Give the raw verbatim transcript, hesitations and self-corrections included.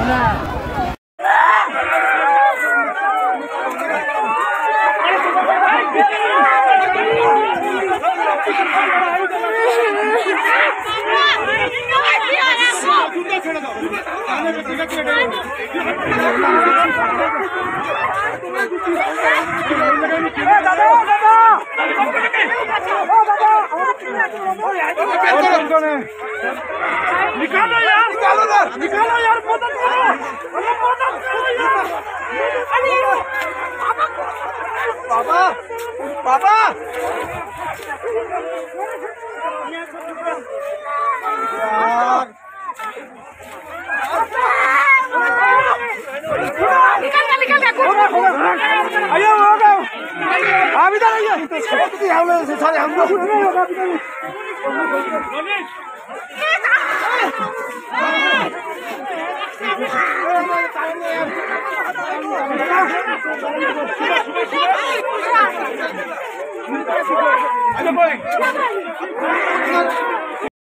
निकालो यार, निकालो यार, निकालो यार, मदद करो, अरे मदद करो यार, अरे पापा, पापा, निकल निकल निकल आइए हो गए, आप इधर आइए, हम लोग सारे हम लोग निकल